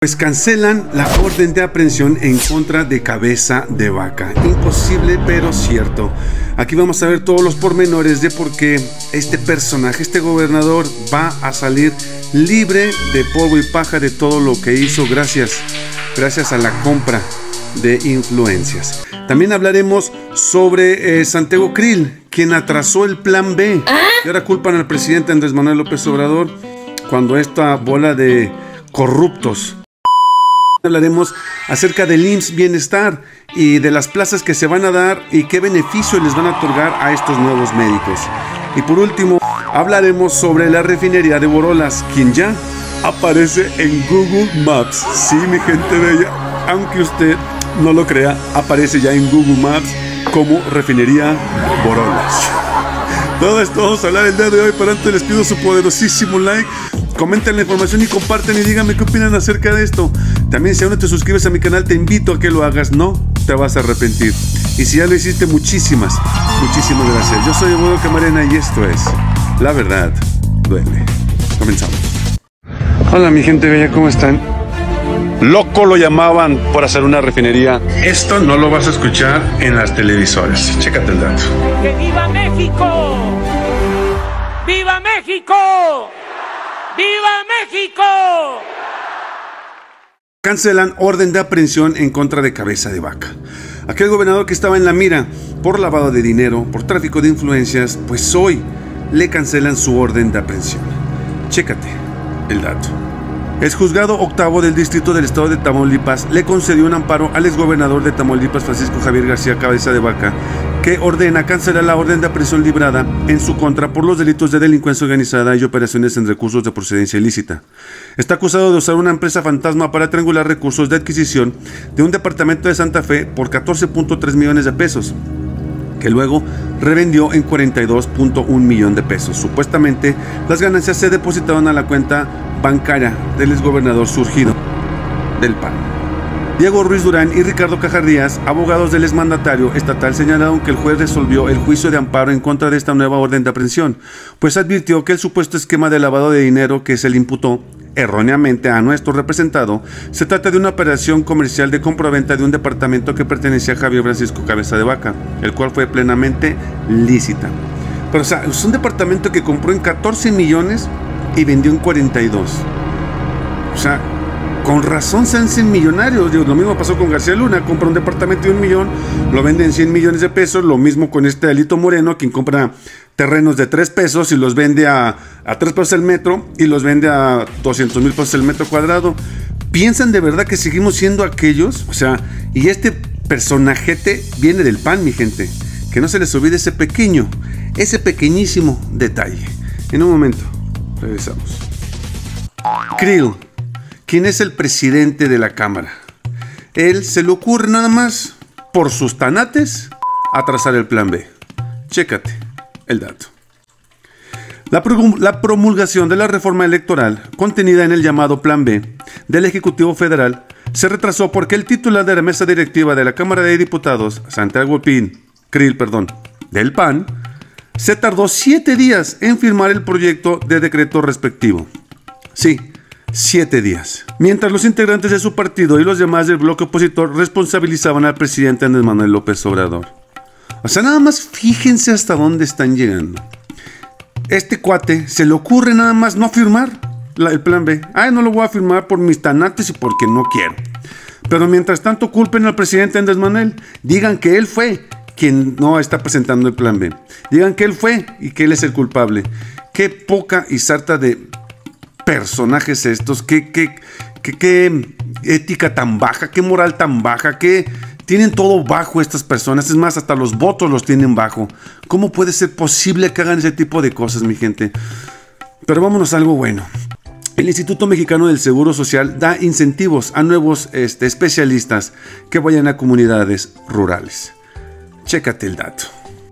Pues cancelan la orden de aprehensión en contra de Cabeza de Vaca. Imposible, pero cierto. Aquí vamos a ver todos los pormenores de por qué este personaje, este gobernador, va a salir libre de polvo y paja de todo lo que hizo gracias a la compra de influencias. También hablaremos sobre Santiago Krill, quien atrasó el plan B. Y ahora culpan al presidente Andrés Manuel López Obrador cuando esta bola de corruptos. Hablaremos acerca del IMSS Bienestar y de las plazas que se van a dar y qué beneficio les van a otorgar a estos nuevos médicos. Y por último, hablaremos sobre la refinería de Borolas, quien ya aparece en Google Maps. Sí, mi gente bella, aunque usted no lo crea, aparece ya en Google Maps como refinería Borolas. Todo esto vamos a hablar el día de hoy, pero antes les pido su poderosísimo like. Comenten la información y comparten y díganme qué opinan acerca de esto. También si aún no te suscribes a mi canal, te invito a que lo hagas, no te vas a arrepentir. Y si ya lo hiciste, muchísimas gracias. Yo soy Eduardo Camarena y esto es La Verdad Duele. Comenzamos. Hola mi gente bella, ¿cómo están? Loco lo llamaban por hacer una refinería. Esto no lo vas a escuchar en las televisoras. Chécate el dato. ¡Que viva México! ¡Viva México! ¡Viva México! Cancelan orden de aprehensión en contra de Cabeza de Vaca. Aquel gobernador que estaba en la mira por lavado de dinero, por tráfico de influencias, pues hoy le cancelan su orden de aprehensión. Chécate el dato. El juzgado octavo del distrito del estado de Tamaulipas le concedió un amparo al exgobernador de Tamaulipas, Francisco Javier García Cabeza de Vaca, que ordena cancelar la orden de aprehensión librada en su contra por los delitos de delincuencia organizada y operaciones en recursos de procedencia ilícita. Está acusado de usar una empresa fantasma para triangular recursos de adquisición de un departamento de Santa Fe por 14.3 millones de pesos, que luego revendió en 42.1 millones de pesos. Supuestamente, las ganancias se depositaron a la cuenta bancaria del exgobernador surgido del PAN. Diego Ruiz Durán y Ricardo Cajar Díaz, abogados del exmandatario estatal, señalaron que el juez resolvió el juicio de amparo en contra de esta nueva orden de aprehensión, pues advirtió que el supuesto esquema de lavado de dinero que se le imputó erróneamente a nuestro representado se trata de una operación comercial de compraventa de un departamento que pertenecía a Javier Francisco Cabeza de Vaca, el cual fue plenamente lícita. Pero o sea, es un departamento que compró en 14 millones y vendió en 42. O sea, con razón se hacen millonarios. Digo, lo mismo pasó con García Luna, compra un departamento de 1 millón, lo vende en 100 millones de pesos. Lo mismo con este Alito Moreno, quien compra terrenos de 3 pesos y los vende a 3 pesos el metro y los vende a 200,000 pesos el metro cuadrado. ¿Piensan de verdad que seguimos siendo aquellos? O sea, y este personajete viene del PAN, mi gente. Que no se les olvide ese pequeñísimo detalle. En un momento, regresamos. Krill, quien es el presidente de la Cámara. Él se le ocurre nada más, por sus tanates, atrasar el plan B. Chécate el dato. La promulgación de la reforma electoral contenida en el llamado Plan B del Ejecutivo Federal se retrasó porque el titular de la mesa directiva de la Cámara de Diputados, Santiago Krill, del PAN, se tardó 7 días en firmar el proyecto de decreto respectivo. Sí, 7 días. Mientras los integrantes de su partido y los demás del bloque opositor responsabilizaban al presidente Andrés Manuel López Obrador. O sea, nada más fíjense hasta dónde están llegando. Este cuate se le ocurre nada más no firmar el plan B. Ay, no lo voy a firmar por mis tanates y porque no quiero. Pero mientras tanto culpen al presidente Andrés Manuel. Digan que él fue quien no está presentando el plan B. Digan que él fue y que él es el culpable. Qué poca y sarta de personajes estos, qué ética tan baja, qué moral tan baja, que tienen todo bajo estas personas. Es más, hasta los votos los tienen bajo. ¿Cómo puede ser posible que hagan ese tipo de cosas, mi gente? Pero vámonos a algo bueno. El Instituto Mexicano del Seguro Social da incentivos a nuevos especialistas que vayan a comunidades rurales. Chécate el dato.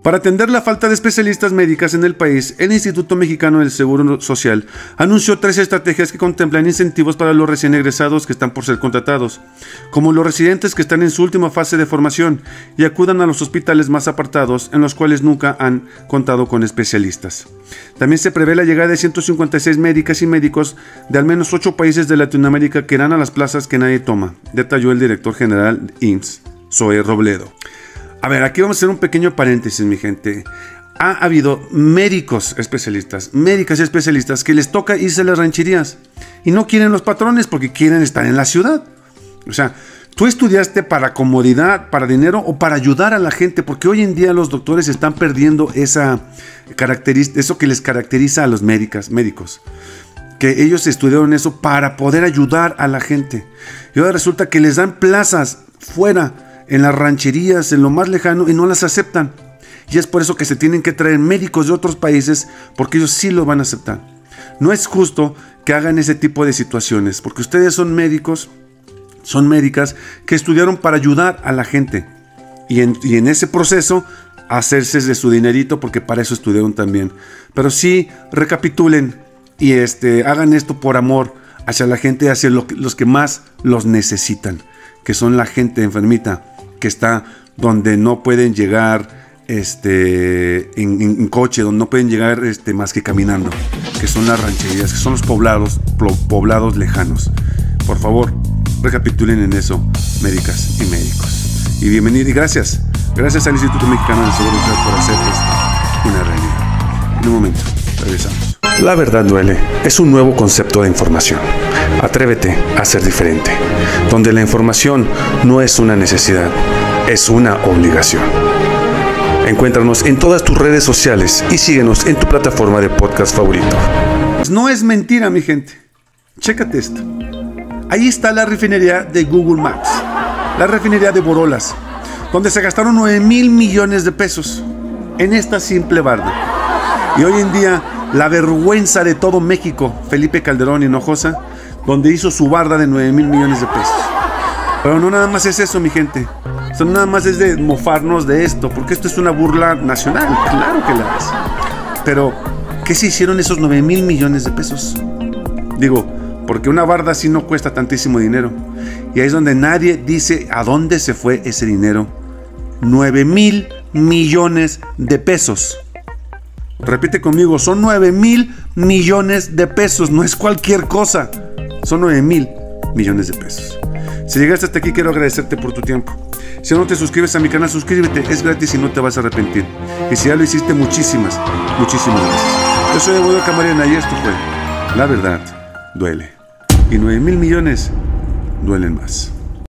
Para atender la falta de especialistas médicas en el país, el Instituto Mexicano del Seguro Social anunció 3 estrategias que contemplan incentivos para los recién egresados que están por ser contratados, como los residentes que están en su última fase de formación y acudan a los hospitales más apartados en los cuales nunca han contado con especialistas. También se prevé la llegada de 156 médicas y médicos de al menos 8 países de Latinoamérica que irán a las plazas que nadie toma, detalló el director general IMSS, Zoe Robledo. A ver, aquí vamos a hacer un pequeño paréntesis, mi gente. Ha habido médicas y especialistas que les toca irse a las rancherías y no quieren los patrones porque quieren estar en la ciudad. O sea, tú estudiaste para comodidad, para dinero o para ayudar a la gente, porque hoy en día los doctores están perdiendo eso que les caracteriza a los médicos. Que ellos estudiaron eso para poder ayudar a la gente. Y ahora resulta que les dan plazas fuera, en las rancherías, en lo más lejano, y no las aceptan. Y es por eso que se tienen que traer médicos de otros países, porque ellos sí lo van a aceptar. No es justo que hagan ese tipo de situaciones, porque ustedes son médicos, son médicas que estudiaron para ayudar a la gente. Y en ese proceso, hacerse de su dinerito, porque para eso estudiaron también. Pero sí, recapitulen y hagan esto por amor hacia la gente, hacia los que más los necesitan, que son la gente enfermita, que está donde no pueden llegar en coche, donde no pueden llegar más que caminando, que son las rancherías, que son los poblados lejanos. Por favor, recapitulen en eso, médicas y médicos. Y bienvenido y gracias al Instituto Mexicano del Seguro Social por hacer esto una realidad. En un momento, regresamos. La verdad duele es un nuevo concepto de información. Atrévete a ser diferente, donde la información no es una necesidad, es una obligación. Encuéntranos en todas tus redes sociales y síguenos en tu plataforma de podcast favorito. No es mentira, mi gente. Chécate esto. Ahí está la refinería de Google Maps, la refinería de Borolas, donde se gastaron 9,000 millones de pesos en esta simple barda. Y hoy en día, la vergüenza de todo México, Felipe Calderón Hinojosa, donde hizo su barda de 9,000 millones de pesos. Pero no nada más es eso, mi gente. Esto no nada más es de mofarnos de esto, porque esto es una burla nacional, claro que la es. Pero, ¿qué se hicieron esos 9,000 millones de pesos? Digo, porque una barda así no cuesta tantísimo dinero. Y ahí es donde nadie dice a dónde se fue ese dinero. 9,000 millones de pesos. Repite conmigo, son 9,000 millones de pesos, no es cualquier cosa. Son 9,000 millones de pesos. Si llegaste hasta aquí, quiero agradecerte por tu tiempo. Si no te suscribes a mi canal, suscríbete, es gratis y no te vas a arrepentir. Y si ya lo hiciste, muchísimas gracias. Yo soy Eduardo Camarena y esto fue La Verdad Duele. Y 9,000 millones duelen más.